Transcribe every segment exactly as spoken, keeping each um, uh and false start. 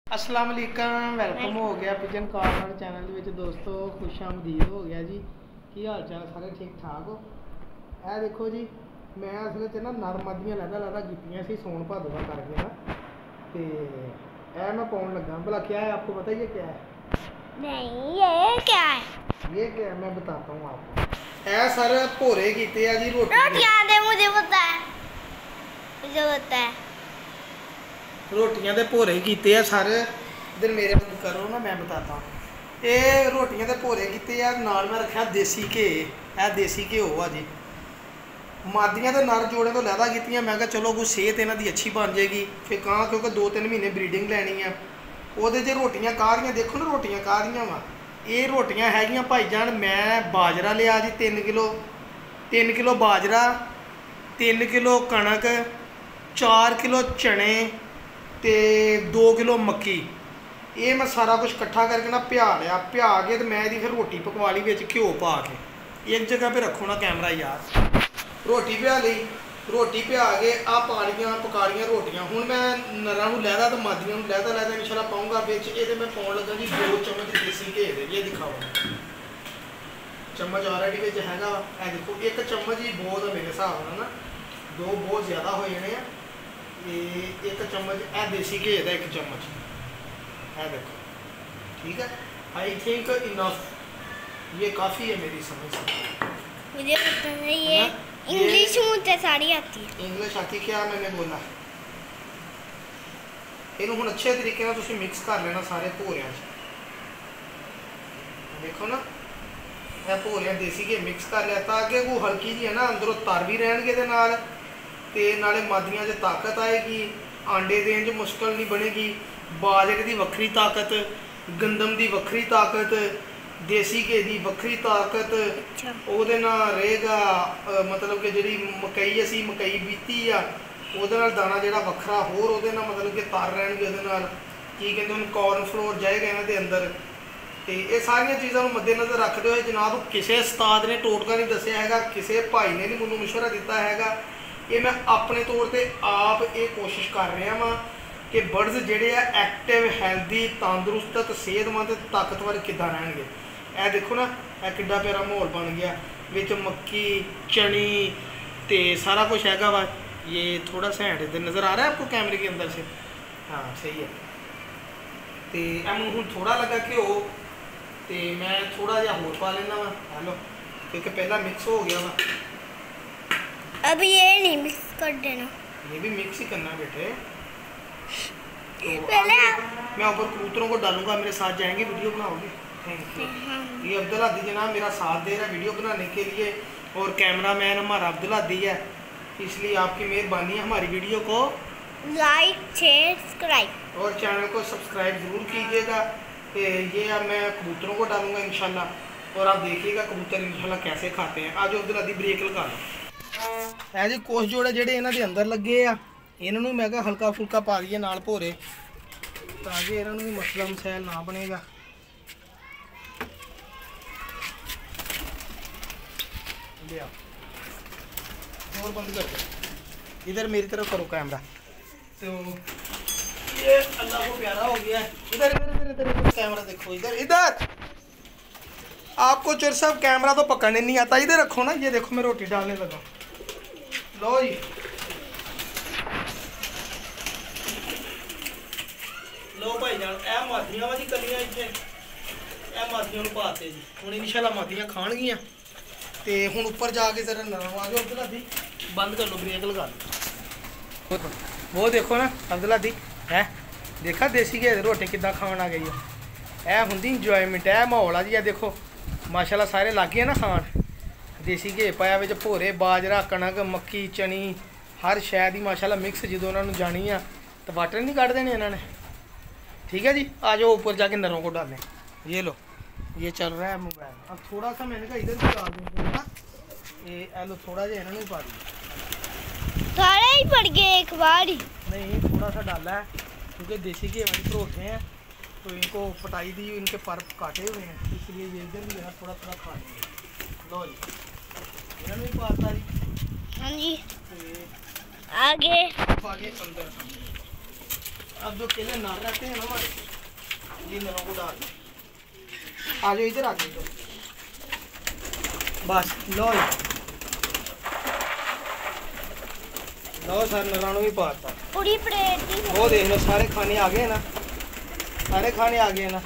अस्सलाम वालेकुम वेलकम हो गया पिजन कॉर्नर चैनल ਵਿੱਚ ਦੋਸਤੋ खुश आमदीद हो गया जी। ਕੀ ਹਾਲ ਚਾਲ ਸਾਰੇ ਠੀਕ ਠਾਕ ਹੋ? ਇਹ ਦੇਖੋ ਜੀ ਮੈਂ ਅਸਲ 'ਚ ਨਾ ਨਰਮਦੀਆਂ ਲੈਦਾ ਲੈਦਾ ਕੀਤੀਆਂ ਸੀ ਸੋਨ ਭਾਦੋ ਦਾ ਕਰਕੇ ਨਾ ਤੇ ਇਹ मैं पाउन लगा। भला क्या है आपको पता ये क्या है? नहीं ये क्या है? ये क्या है मैं बताता हूँ आपको। ये सर भोरे कीते हैं जी रोटी रोटियां दे मुझे पता है मुझे पता है रोटियां दे भोरे कीते हैं सर। इधर मेरे बंद करो ना मैं बताता हूँ। ये रोटियां दे भोरे कीते हैं नाल मैं रखा देसी घे। यह देसी घ्यो आ जी मादियां तो नर जोड़े तो लैदा कीतियां। मैं कहा चलो कोई सेहत इन्हां दी अच्छी बन जाएगी फिर कहाँ क्योंकि दो तीन महीने ब्रीडिंग लैनी है ਉਹਦੇ 'ਚ रोटियां काहदियां देखो ना रोटियां काहदियां वा। ये रोटियां हैगियां भाईजान मैं बाजरा लिया जी तीन किलो तीन किलो बाजरा तीन किलो कणक चार किलो चने ते दो किलो मक्की ये मैं सारा कुछ इकट्ठा करके ना भ्या लिया। भ्या के तो मैं यदि फिर रोटी पकवा ली बिच घ्यो पा के एक जगह पे रखो ना कैमरा यार। रोटी भ्या ली रोटी भ्या के आ पा लियां पका लियां रोटियां। हुण मैं नरां नूं लैदा तो मादियां नूं लैदा लैदा इंशाल्लाह पाऊँगा बिच। ये मैं पाउण लगा जी दो चम्मच देसी घे दे। ये दिखाओ चम्मच ऑलरेडी बिच हैगा। ए देखो एक चम्मच ही बहुत है मेरे हिसाब नाल ना दो बहुत ज़्यादा हो जाने हैं। एक चम्मच ए देसी घे का एक चम्मच है देखो ठीक है। आई थिंक इनफ ये काफ़ी है मेरी समझ से। मुझे पता नहीं ये इंग्लिश मुझे सारी आती है। इंग्लिश आती क्या मैंने बोला इन्हों हुण अच्छे तरीके नाल तुसीं मिक्स कर लेना सारे भोरियां देखो ना। मैं भोरियां देसी घे मिक्स कर लिया ताकि वो हल्की जी है ना अंदरों तर भी रहणगे दे नाल ते नाले मादियां 'च ताकत आएगी आंडे देने 'च मुश्किल नहीं बनेगी। बाजरे की वक्री ताकत गंदम की वक्री ताकत देसी घे की वक्री ताकत ਉਹਦੇ ਨਾਲ ਰਹੇਗਾ। मतलब कि जी मकई असी मकई बीती आ ਉਹਦੇ ਨਾਲ दाना ਜਿਹੜਾ ਵੱਖਰਾ ਹੋਰ ਉਹਦੇ ਨਾਲ मतलब कि तर ਰਹਿਣਗੇ ਉਹਦੇ ਨਾਲ ਕੀ ਕਹਿੰਦੇ ਉਹਨੂੰ ਕੌਰਨ ਫਲੋਰ ਜਾਏਗਾ ਇਹਨਾਂ ਦੇ ਅੰਦਰ। ਤੇ ਇਹ ਸਾਰੀਆਂ ਚੀਜ਼ਾਂ ਨੂੰ ਮੱਦੇਨਜ਼ਰ ਰੱਖਦੇ ਹੋਏ ਜਨਾਬ ਕਿਸੇ ਉਸਤਾਦ ਨੇ ਟੋਟਕਾ ਨਹੀਂ ਦੱਸਿਆ ਹੈਗਾ ਕਿਸੇ ਭਾਈ ਨੇ ਨਹੀਂ ਮੈਨੂੰ ਮਸ਼ਵਰਾ ਦਿੱਤਾ ਹੈਗਾ। ये मैं अपने तौर पर आप ये कोशिश कर रहा वा कि बर्ड्स जोड़े आ एक्टिव हैल्दी तंदुरुस्त सेहतमंद ताकतवर किदा रहेंगे। ए देखो ना ए किड्डा प्यारा माहौल बन गया विच मक्की चनी ते सारा कुछ हैगा वा। ये थोड़ा सा हैंड इधर नज़र आ रहा है आपको कैमरे के अंदर से? हाँ सही है। तो मैं हूँ थोड़ा लगा घ्यो तो मैं थोड़ा जहा होर पा लेना वा हेलो क्योंकि पहला मिक्स हो गया वा। अब ये नहीं मिक्स कर देना ये भी मिक्स ही करना बेटे। तो पहले मैं ऊपर कबूतरों को डालूंगा मेरे साथ जाएंगे वीडियो बनाओगे। Thank you. ये अब्दुल हादी जनाब मेरा साथ दे रहा है वीडियो बनाने के लिए और कैमरा मैन हमारा अब्दुल हादी है इसलिए आपकी मेहरबानी है हमारी वीडियो को लाइक शेयर सब्सक्राइब और चैनल को सब्सक्राइब ज़रूर कीजिएगा। कि ये अब मैं कबूतरों को डालूंगा इंशाल्लाह और आप देखिएगा कबूतर इंशाल्लाह कैसे खाते हैं। आज अब्दुल हादी ब्रेक लगा लो। ਇਹ ਜੀ ਕੁਛ ਜੋੜੇ ਜਿਹੜੇ ਇਹਨਾਂ ਦੇ ਅੰਦਰ ਲੱਗੇ ਆ ਇਹਨਾਂ ਨੂੰ ਮੈਂ ਕਿਹਾ ਹਲਕਾ ਫੁਲਕਾ ਪਾ ਦਈਏ ਨਾਲ ਭੋਰੇ ਤਾਂ ਕਿ ਇਹਨਾਂ ਨੂੰ ਵੀ ਮਸਲਾ ਮਸੈਲ ਨਾ ਬਣੇਗਾ। ਲਿਆ और बंद कर दो इधर मेरी तरफ करो कैमरा। तो ये अल्लाह को प्यारा हो गया है। इधर इधर इधर इधर कैमरा देखो इधर इधर आपको चुर साहब कैमरा तो पकड़ने नहीं आता। इधर रखो ना ये देखो मैं रोटी डालने लगा। लो जी लो भाई जान ए मादियां वा जी कलियां इत्थे ए मादियां नूं पाते जी हुण इंशाल्लाह मादियां खाणगियां ते हुण उपर जाके जरा नरम आ जाओ अब्दुल हादी बंद कर लो ब्रेक लगा लो। वो देखो ना अब्दुल हादी है देखा देसी घे दी रोटी किद्दां खाण आ गई है। ए हुंदी इंजॉयमेंट है माहौल आ जी। देखो माशाल्लाह सारे लागे ना खाण देसी घे पाया विच भोरे बाजरा कणक मक्की चनी हर शै दी माशाल्लाह मिक्स जो उन्होंने जानी है तो वाटर नहीं कढ़ देने इन्होंने। ठीक है जी आ जाओ ऊपर जाके नरों को डालें। ये लो ये चल रहा है मोबाइल। अब थोड़ा सा मैंने कहा इधर भी डाल दूँ ना ये लो थोड़ा जहा इन्होंने पा दिया सारे ही पड़ गए एक बार ही नहीं थोड़ा सा डाला है क्योंकि देसी घे वाली परोठे हैं तो इनको पटाई दी इनके पर काटे हुए हैं इसलिए ये इधर भी थोड़ा थोड़ा खा लेंगे। लो जी इन्होंने भी पाता जी। हाँ जी आगे आगे अंदर अब जो केले नार रहते हैं ना हमारे, ये नलों को डाल दो। आ जाओ इधर, आ जाओ इधर, बस लो लो सर नलानों भी पाता। पूरी प्लेट दी वो देख लो सारे खाने आ गए ना, सारे खाने आ गए ना।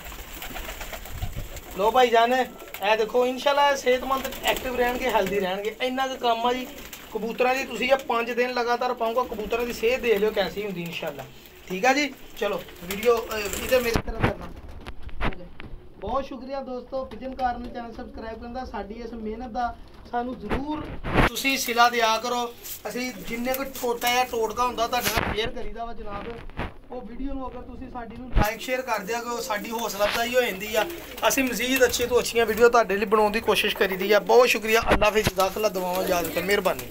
लो भाई जान ए देखो इंशाल्लाह सेहतमंद एक्टिव रहणगे, हेल्दी रहणगे। इन्ना क काम आ जी कबूतरां दी। तुसीं ये पाँच दिन लगातार पाऊंगा, कबूतरां दी सेहत देख लो कैसी हुंदी इंशाल्लाह। ठीक है जी, चलो वीडियो इधर मेरी तरफ करना। बहुत शुक्रिया दोस्तों, पिजन कार ਨੂੰ ਚੈਨਲ ਸਬਸਕ੍ਰਾਈਬ ਕਰਨ ਦਾ। ਸਾਡੀ ਇਸ ਮਿਹਨਤ ਦਾ ਸਾਨੂੰ ਜ਼ਰੂਰ ਤੁਸੀਂ ਸਿਲਾ ਦਿਆ ਕਰੋ। ਅਸੀਂ ਜਿੰਨੇ ਕੋ ਛੋਟਾ ਜਿਹਾ ਟੋਟਕਾ ਹੁੰਦਾ ਤੁਹਾਡੇ ਨਾਲ ਸ਼ੇਅਰ ਕਰੀਦਾ ਵਾ ਜਨਾਬ। ਉਹ ਵੀਡੀਓ ਨੂੰ ਅਗਰ ਤੁਸੀਂ ਸਾਡੀ ਨੂੰ ਲਾਈਕ ਸ਼ੇਅਰ ਕਰ ਦਿਆ ਕਰੋ, ਸਾਡੀ ਹੌਸਲਾ ਅਫਜ਼ਾਈ ਹੋ ਜਾਂਦੀ ਆ। ਅਸੀਂ ਮਜ਼ੀਦ ਅੱਛੀ ਤੋਂ ਅੱਛੀਆਂ ਵੀਡੀਓ ਤੁਹਾਡੇ ਲਈ ਬਣਾਉਣ ਦੀ ਕੋਸ਼ਿਸ਼ ਕਰੀਦੀ ਆ। ਬਹੁਤ ਸ਼ੁਕਰੀਆ। ਅੱਲਾ ਹਾਫਿਜ਼, ਜਜ਼ਾਕੱਲਾ, ਦੁਆਵਾਂ ਯਾਦ ਕਰ, ਮਿਹਰਬਾਨੀ।